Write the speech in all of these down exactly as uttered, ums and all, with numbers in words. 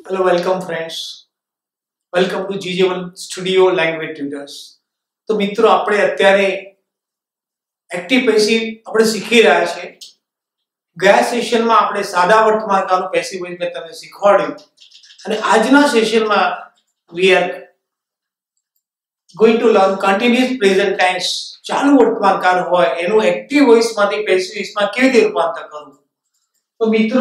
Hello, welcome friends. Welcome to G J one Studio Language Tutors. તો મિત્રો આપણે અત્યારે એક્ટિવ પેસિવ આપણે શીખી રહ્યા છે. ગયા સેશનમાં આપણે સાદા વર્તમાનકાળનું પેસિવ વોઇસ મેં તમને શીખવાડ્યું અને આજના સેશનમાં we are going to learn continuous present tense. ચાલુ વર્તમાનકાળ હોય એનું એક્ટિવ વોઇસ માંથી પેસિવ વોઇસમાં કેવી રીતે રૂપાંતર કરવું. તો મિત્રો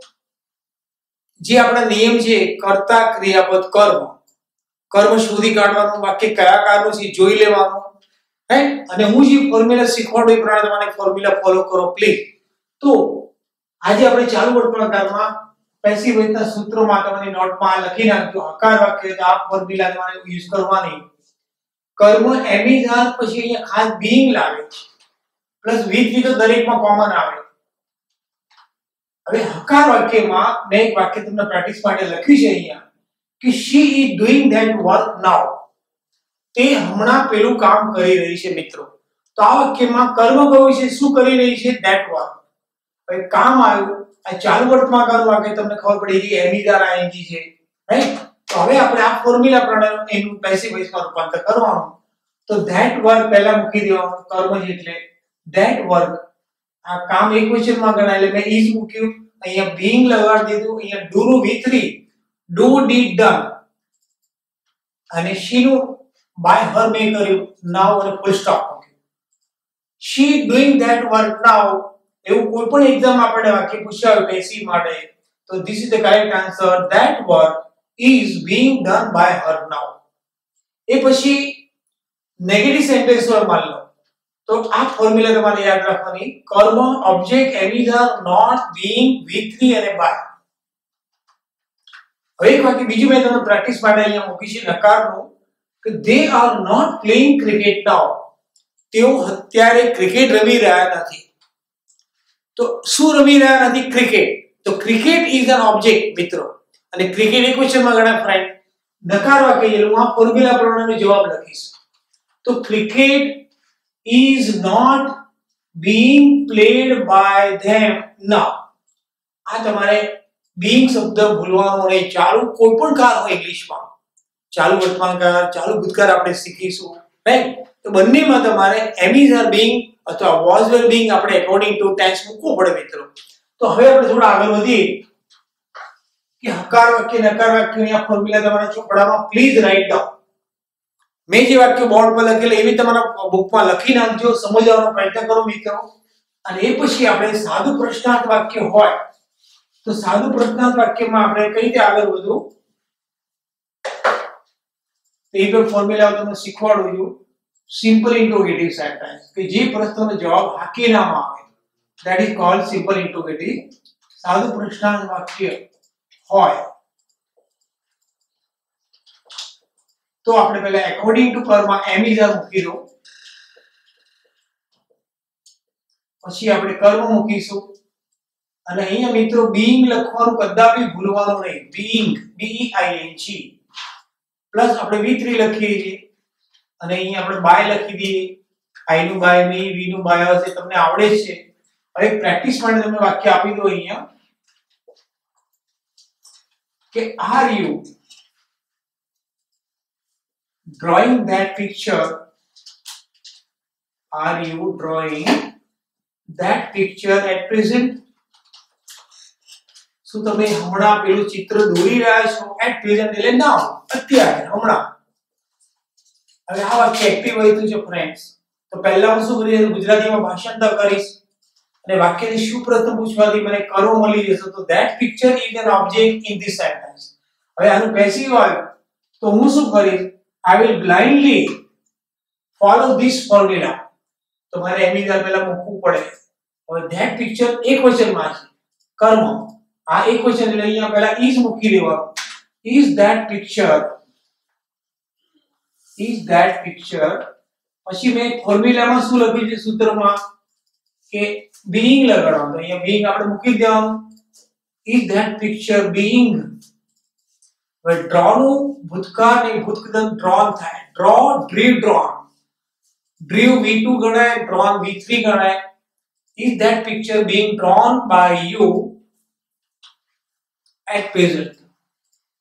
જે આપણા નિયમ છે કર્તા ક્રિયાપદ કર્મ કર્મ શોધી કાઢવાનું વાક્ય કયા કારનું છે જોઈ લેવાનું રાઈટ અને હું જે ફોર્મ્યુલા શીખવાડું એ પ્રમાણે તમારે ફોર્મ્યુલા ફોલો કરો પ્લીઝ. તો આજે આપણે ચાલુ વર્તમાનકાળમાં પેસિવ વોઇસના સૂત્રોમાં તમારી નોટમાં લખી નાખજો. હકાર વાક્ય તો આ ફોર્મ્યુલા તમારે યુઝ કરવાની. કર્મ એમિઝાર પછી અહીંયા ખાસ બીઇંગ લાગે છે પ્લસ વિથ તો દરેકમાં કોમન આવે. હવે હકાર વાક્યમાં મેં એક વાક્ય તમને પ્રેક્ટિસ માટે લખ્યું છે અહીંયા કે she is doing that work now. તે હમણાં પેલું કામ કરી રહી છે મિત્રો. તો આ વાક્યમાં કર્મ કયું છે શું કરી રહી છે that work. હવે કામ આવ્યું આ ચાલુ વર્તમાનકાળનું વાક્ય તમને ખબર પડી કે એમિઝાર આઈએનજી છે રાઈટ. તો હવે આપણે આ ફોર્મ્યુલા પ્રમાણે એનું પેસિવ વોઇસમાં રૂપાંતર કરવાનું. તો that work પહેલા મૂકી દેવાનું કર્મ છે એટલે that work આ કામ એક ક્વેશ્ચનમાં ગણાય એટલે મેં is મૂક્યું અહીંયા being લગાડી દીધું અહીંયા do with three do did done અને she નું by her મેં કર્યું now અને full stop મૂક્યું. she doing that work now એવું કોઈ પણ એક્ઝામ આપણે વાક્ય પૂછ્યા હોય પેસિવ માટે તો this is the correct answer. that work is being done by her now. એ પછી નેગેટિવ સેન્ટેન્સ માં માન લો તો આ ફોર્મ્યુલા તમારે યાદ રાખવાની કર્મ object am is are not being with three અને by. હવે એક વાક્ય બીજું મેં તમને પ્રેક્ટિસ માટે અહીંયા મૂકી છે નકારનું કે they are not playing cricket now. તેઓ અત્યારે ક્રિકેટ રમી રહ્યા નથી. તો શું રમી રહ્યા નથી ક્રિકેટ. તો ક્રિકેટ ઇઝ એન ઓબ્જેક્ટ મિત્રો અને ક્રિકેટ એક ક્વેશ્ચનમાં ગણાય ફ્રેન્ડ. નકાર વાક્ય એટલે હું આ ફોર્મ્યુલા પ્રમાણેનો જવાબ લખીશ. તો cricket is not being played by them now. આ તમારે being શબ્દ ભૂલવાનો નહીં. ચાલુ કોઈ પણ કાળ હોય ઇંગ્લિશમાં ચાલુ વર્તમાનકાળ ચાલુ ભૂતકાળ આપણે શીખીશું રાઈટ. તો બંનેમાં તમારે am is are being અથવા was were being આપણે according to tense મૂકવું પડે મિત્રો. તો હવે આપણે થોડા આગળ વધીએ કે હકાર વાક્ય નકાર વાક્યની આ ફોર્મ્યુલા તમારા ચોપડામાં પ્લીઝ રાઇટ ડાઉન. મેં જે વાક્ય બોર્ડ પર લખેલા એવી તમારા બુકમાં લખી નાખજો. સમજવાનો પ્રયત્ન કરો મિત્રો. અને એ પછી આપણે સાદું પ્રશ્નાર્થ વાક્ય હોય તો સાદું પ્રશ્નાર્થ વાક્યમાં આપણે કઈ રીતે આગળ વધવું એ પણ ફોર્મ્યુલા તમને શીખવાડું છું. સિમ્પલ ઇન્ટરોગેટિવ સેન્ટેન્સ કે જે પ્રશ્નનો જવાબ હા કે ના માં આવે that is called simple interrogative. સાદું પ્રશ્નાર્થ વાક્ય હોય તો આપણે પહેલા according to કર્મમાં am is are મૂકી દો. પછી આપણે કર્મ મૂકીશું અને અહીંયા મિત્રો being લખવાનું કદાપી ભૂલવાનું નહીં. being b e i n g plus આપણે v three લખીએ છીએ અને અહીંયા આપણે by લખી દઈએ. i નું by me v નું by us એ તમને આવડે જ છે. હવે પ્રેક્ટિસ માટે તમને વાક્ય આપી દો અહીંયા કે are you drawing that picture. Are you drawing that picture at present. શું તમે હમણાં પેલું ચિત્ર દોરી રહ્યા છો at present એટલે now અત્યારે હમણાં. હવે આ વાક્ય એક્ટિવ હોય છે ફ્રેન્ડ્સ. તો પહેલા હું શું કરીશ ગુજરાતીમાં ભાષાંતર કરીશ અને વાક્યની શું પ્રશ્ન પૂછવાથી મને કર્મ મળી જશે. તો that picture is an object in this sentence. હવે આનું પેસિવ આવ્યું તો હું શું કરીશ I will blindly follow this formula. તો મારે એમિઝાર પહેલા મૂકવું પડે. હવે that picture એક ક્વેશ્ચનમાં છે કર્મ આ એક ક્વેશ્ચન એટલે અહીંયા પહેલા is મૂકી દેવાનું. is that picture is that picture પછી મેં ફોર્મ્યુલામાં શું લખ્યું છે સૂત્રમાં કે being લગાડવાનું. તો અહીંયા being આપણે મૂકી દેવાનું. is that picture being હવે draw નું ભૂતકાળ ને ભૂતકાળ drawn થાય. draw drew drawn drew v two ગણાય drawn v three ગણાય. is that picture being drawn by you at present.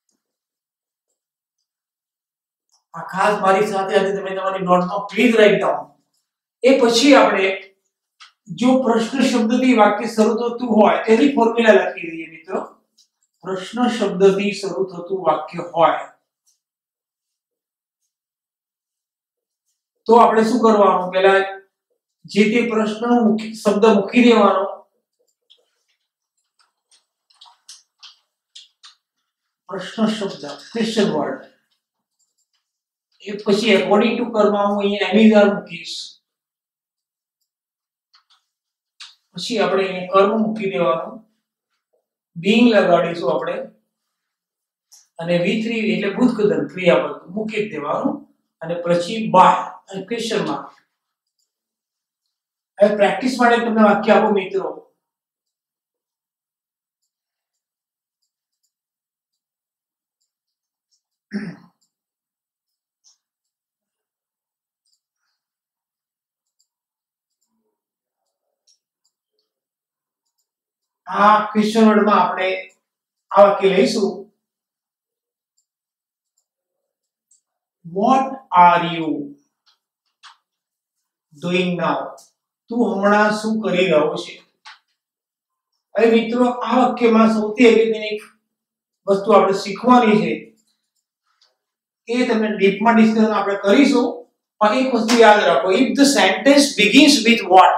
આ ખાસ મારી સાથે આજે તમે તમારી નોટમાં પ્લીઝ રાઇટ ડાઉન. એ પછી આપણે જો પ્રશ્ન શબ્દથી વાક્ય શરૂ થતું હોય તેની ફોર્મ્યુલા લખી દઈએ મિત્રો. પ્રશ્ન શબ્દથી શરૂ થતું વાક્ય હોય તો આપણે શું કરવાનું, પહેલા જે તે પ્રશ્નનો મુખ્ય શબ્દ મૂકી દેવાનો. પ્રશ્ન શબ્દ ક્વેશ્ચન વર્ડ. એ પછી એકોર્ડિંગ ટુ કર્મમાં હું અહીંયા એનીઝર મૂકીશ. પછી આપણે અહીંયા કર્મ મૂકી દેવાનું. બીંગ લગાડીશું આપણે અને વી થ્રી એટલે ભૂતકૃત ક્રિયાપદ મૂકી દેવાનું અને પછી બાય અને ક્વેશ્ચન માર્ક. હવે પ્રેક્ટિસ માટે તમને વાક્ય આપો મિત્રો. આ ક્વેશ્ચન વર્ડમાં આપણે આ વાક્ય લઈશું. What are you doing now? તું હમણાં શું કરી રહ્યો છે? હવે મિત્રો આ વાક્યમાં સૌથી અગત્યની એક વસ્તુ આપણે શીખવાની છે. એ તમને ડીપમાં ડિસ્કશન આપણે કરીશું, પણ એક વસ્તુ યાદ રાખો. if the sentence begins with what,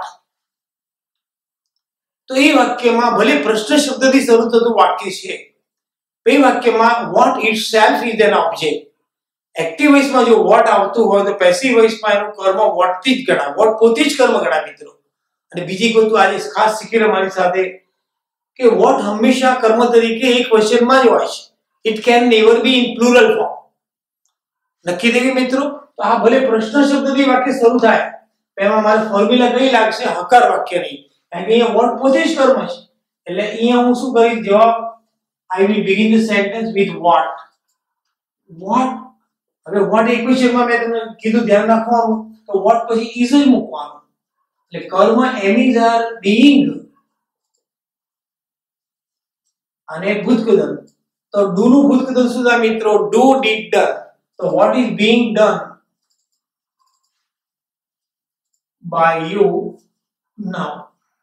તો એ વાક્યમાં ભલે પ્રશ્ન શબ્દથી શરૂ થતું વાક્ય છે, એ વાક્યમાં what itself is an object. Active વોઇસમાં જો what આવતું હોય તો પેસિવ વોઇસમાં એનું કર્મ what થી જ ગણાય. what પોતે જ કર્મ ગણાય મિત્રો. અને બીજી વસ્તુ આજે ખાસ શીખી મારી સાથે કે what હંમેશા કર્મ તરીકે એક ક્વેશ્ચનમાં જ હોય છે. it can never be in plural form. લખી દેવી મિત્રો. તો આ ભલે પ્રશ્ન શબ્દથી વાક્ય શરૂ થાય, એમાં મારે ફોર્મ્યુલા કઈ લાગશે? હકાર વાક્ય નહીં. કારણ કે અહીંયા what પોતે જ કર્મ છે. એટલે અહીંયા હું શું કરીશ? જવાબ I will begin the sentence with what. what હવે what ઇક્વેશનમાં મેં તમને કીધું ધ્યાન રાખવાનું. તો what પછી is જ મૂકવાનું. એટલે કર્મ એમિઝ આર બીઈંગ અને ભૂતકૃત. તો do નું ભૂતકૃત શું થાય મિત્રો? do, did, done. તો what is being done by you now?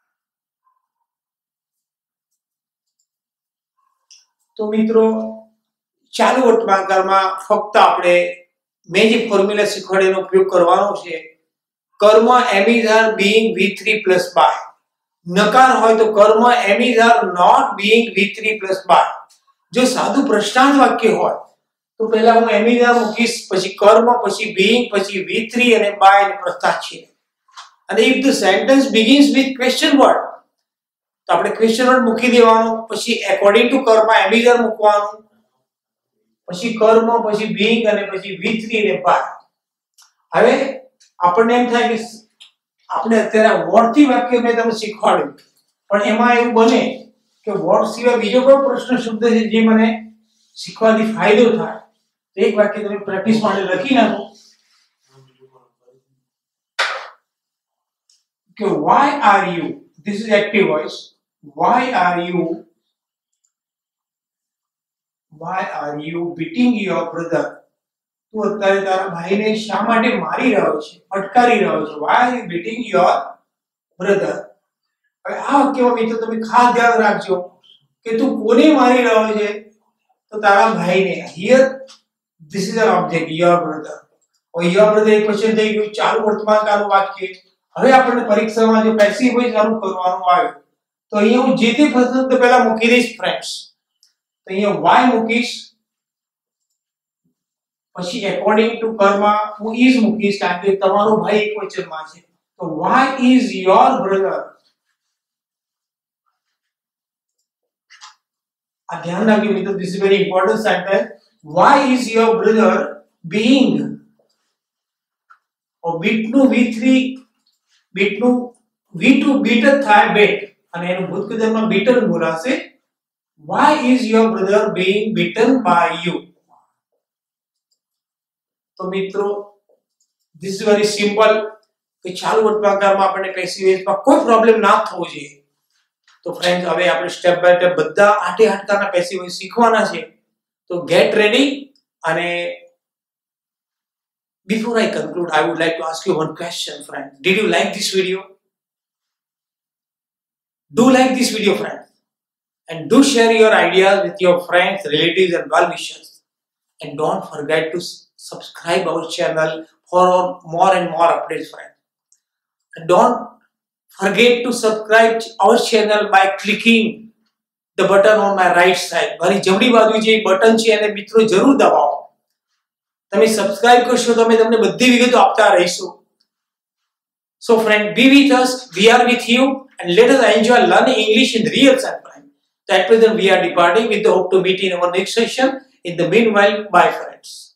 તો મિત્રો ચાલુ વર્તમાનકાળમાં ફક્ત આપણે મેં જે ફોર્મ્યુલા શીખવાડ્યો એનો ઉપયોગ કરવાનો છે. કર્મ am is are being V three plus by. નકાર હોય તો કર્મ am is are not being V three plus by. જો સાદું પ્રશ્નાર્થ વાક્ય હોય તો પહેલા હું એમિઝ આર મૂકીશ, પછી કર્મ, પછી બીઈંગ, પછી વી થ્રી અને બાય અને પ્રશ્નાર્થ છે. અને if the sentence begins with question word, તો આપણે question word મૂકી દેવાનો. પછી according to કર્મ એમિઝ આર મૂકવાનું, પછી કર્મ, પછી બીંગ અને પછી વી થ્રી અને બાય. હવે આપણને એમ થાય કે આપણે અત્યારે વોટ થી વાક્ય મેં તમને શીખવાડ્યું, પણ એમાં એવું બને કે વોટ સિવાય બીજો કોઈ પ્રશ્ન શબ્દ છે જે મને શીખવાથી ફાયદો થાય. તો એક વાક્ય તમે પ્રેક્ટિસ માટે લખી નાખો કે why are you, this is active voice, why are you why are you beating your brother? તું અત્યારે તારા ભાઈને શા માટે મારી રહ્યો છે, ફટકારી રહ્યો છે? why are you beating your brother? હવે આ વાક્યમાં મિત્રો તમે ખાસ ધ્યાન રાખજો કે તું કોને મારી રહ્યો છે? તો તારા ભાઈને. here this is an object, your brother. or your brother એક ક્વેશ્ચન થઈ ગયું, ચાલુ વર્તમાન કાળનું વાક્ય. હવે આપણને પરીક્ષામાં જો પેસિવ વોઇસ ચાલુ કરવાનું આવે તો અહીંયા હું જે તે પ્રશ્ન પહેલા મૂકી દઈશ ફ્રેન્ડ્સ. તો અહીંયા why મૂકીશ, પછી according to કર્મ હું is મૂકીશ કારણ કે તમારો ભાઈ એક વચનમાં છે. તો why is your brother? આ ધ્યાન રાખજો મિત્રો, this is very important sentence. why is your brother being, or beat નું વી થ્રી, beat નું વી ટુ beaten થાય બેટ અને એનું ભૂતકૃતમાં beaten બોલાશે. why is your brother being beaten by you? તો મિત્રો this is very simple કે ચાલુ વર્તમાનકાળમાં આપણને પેસિવ વોઇસમાં કોઈ પ્રોબ્લેમ ના થવો જોઈએ. તો ફ્રેન્ડ્સ હવે આપણે સ્ટેપ બાય સ્ટેપ બધા આઠે આઠકાના પેસિવ વોઇસ શીખવાના છે. તો ગેટ રેડી અને Before I conclude, I would like to ask you one question, friend. Did you like this video? Do like this video, friend. And do share your ideas with your friends, relatives and well-wishers. And don't forget to subscribe our channel for more and more updates, friend. And don't forget to subscribe our channel by clicking the button on my right side. મારી જમણી બાજુ જે button છે એને મિત્રો જરૂર દબાવો. તમે સબસ્ક્રાઇબ કરશો તો અમે તમને બધી વિગતો આપતા રહીશું. So friend, be with us, we are with you, and let us enjoy learning English in real time, friend. At present we are departing with the hope to meet in our next session. In the meanwhile, bye friends.